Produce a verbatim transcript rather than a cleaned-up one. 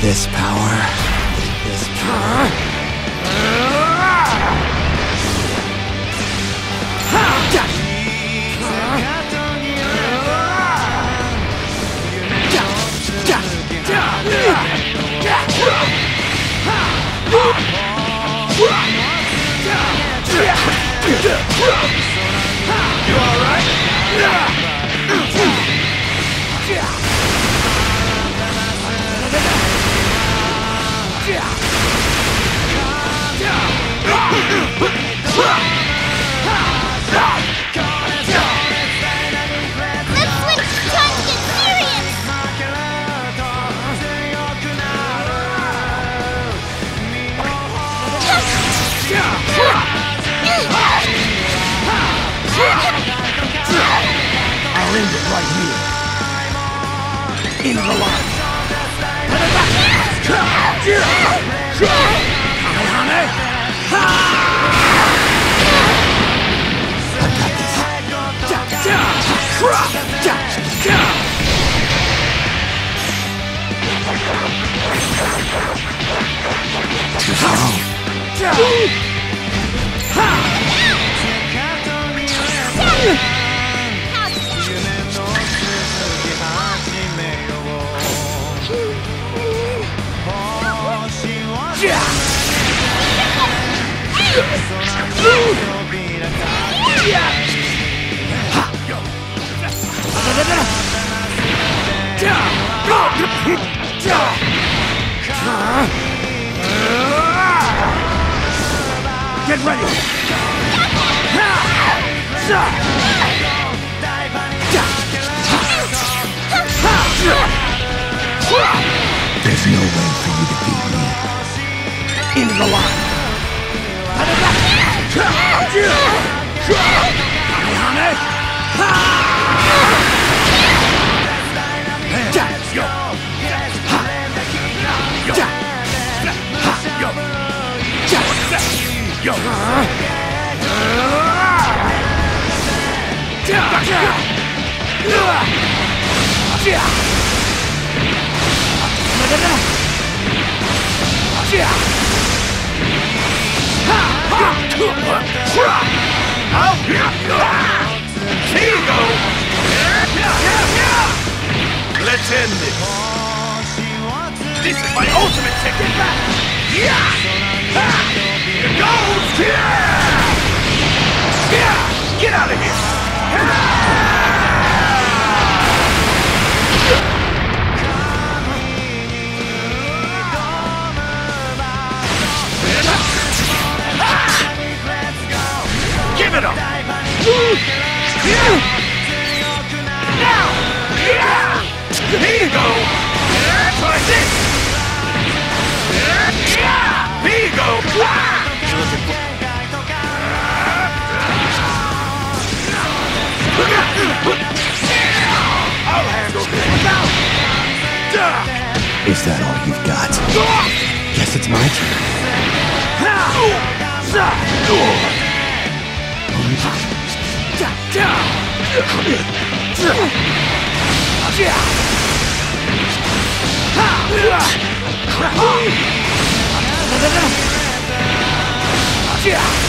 this power. This power. You alright? I'll end it right here. Into the line. I got this. Too strong. Get ready! There's no way for you to beat me. Into the line. Yo! Here you go! Let's end this! This is my ultimate ticket back! Yeah! Here goes! Yeah! Get out of here! Give it up! Now! Here you go! Try this! Here you go! I'll handle this! Is that all you've got? Guess it's my turn. Yeah!